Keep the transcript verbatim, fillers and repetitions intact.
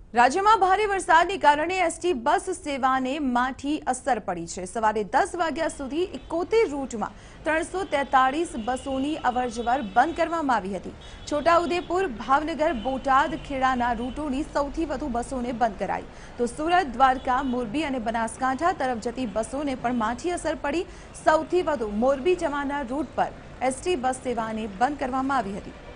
રાજ્યમાં ભારે વરસાદને કારણે એસટી બસ સેવાને માઠી અસર પડી છે। સવારે દસ વાગ્યા સુધી એકોતેર રૂટમાં ત્રણસો તેતાળીસ બસોની અવરજવર બંધ કરવામાં આવી હતી। છોટાઉદેપુર, ભાવનગર, બોટાદ, ખેડાના રૂટોની સૌથી વધુ બસોને બંધ કરાઈ, તો સુરત, દ્વારકા, મોરબી અને બનાસકાંઠા તરફ જતી બસોને પણ માઠી અસર પડી। સૌથી વધુ મોરબી જવાના રૂટ પર એસટી બસ સેવાને બંધ કરવામાં આવી હતી।